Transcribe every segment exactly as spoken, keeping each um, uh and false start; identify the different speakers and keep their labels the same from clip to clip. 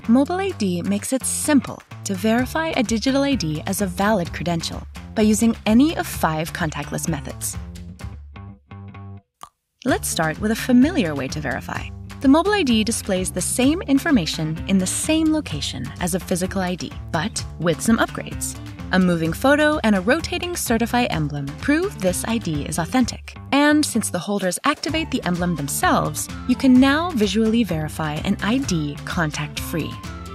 Speaker 1: Mobile I D makes it simple to verify a digital I D as a valid credential by using any of five contactless methods. Let's start with a familiar way to verify. The mobile I D displays the same information in the same location as a physical I D, but with some upgrades. A moving photo and a rotating Certify emblem prove this I D is authentic. And since the holders activate the emblem themselves, you can now visually verify an I D contact-free.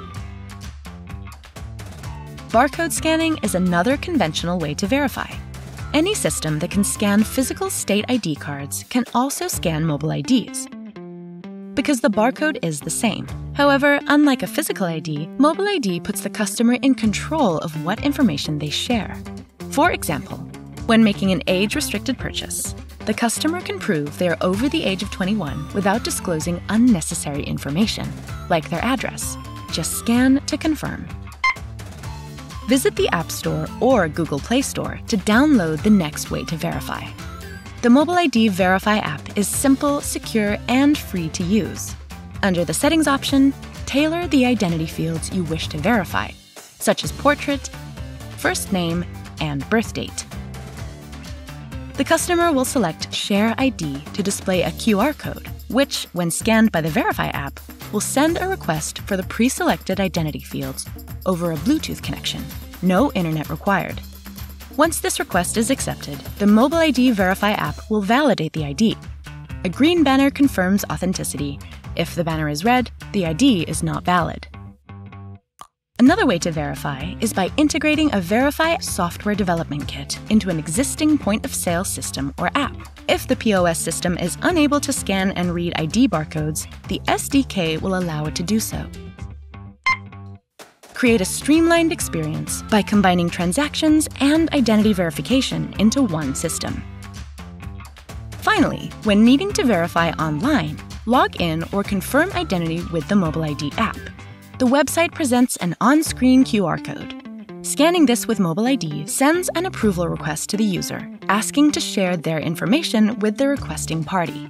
Speaker 1: Barcode scanning is another conventional way to verify. Any system that can scan physical state I D cards can also scan mobile I Ds, because the barcode is the same. However, unlike a physical I D, mobile I D puts the customer in control of what information they share. For example, when making an age-restricted purchase, the customer can prove they are over the age of twenty-one without disclosing unnecessary information, like their address. Just scan to confirm. Visit the App Store or Google Play Store to download the next way to verify. The Mobile I D Verify app is simple, secure, and free to use. Under the Settings option, tailor the identity fields you wish to verify, such as portrait, first name, and birth date. The customer will select Share I D to display a Q R code, which, when scanned by the Verify app, will send a request for the pre-selected identity fields over a Bluetooth connection. No internet required. Once this request is accepted, the Mobile I D Verify app will validate the I D. A green banner confirms authenticity. If the banner is red, the I D is not valid. Another way to verify is by integrating a Verify software development kit into an existing point-of-sale system or app. If the P O S system is unable to scan and read I D barcodes, the S D K will allow it to do so. Create a streamlined experience by combining transactions and identity verification into one system. Finally, when needing to verify online, log in or confirm identity with the Mobile I D app. The website presents an on-screen Q R code. Scanning this with Mobile I D sends an approval request to the user, asking to share their information with the requesting party.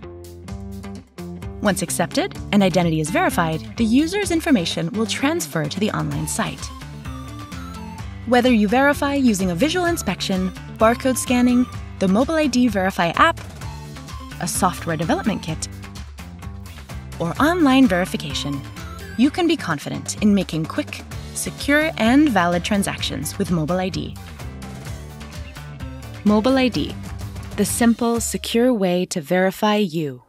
Speaker 1: Once accepted and identity is verified, the user's information will transfer to the online site. Whether you verify using a visual inspection, barcode scanning, the Mobile I D Verify app, a software development kit, or online verification, you can be confident in making quick, secure, and valid transactions with Mobile I D. Mobile I D, the simple, secure way to verify you.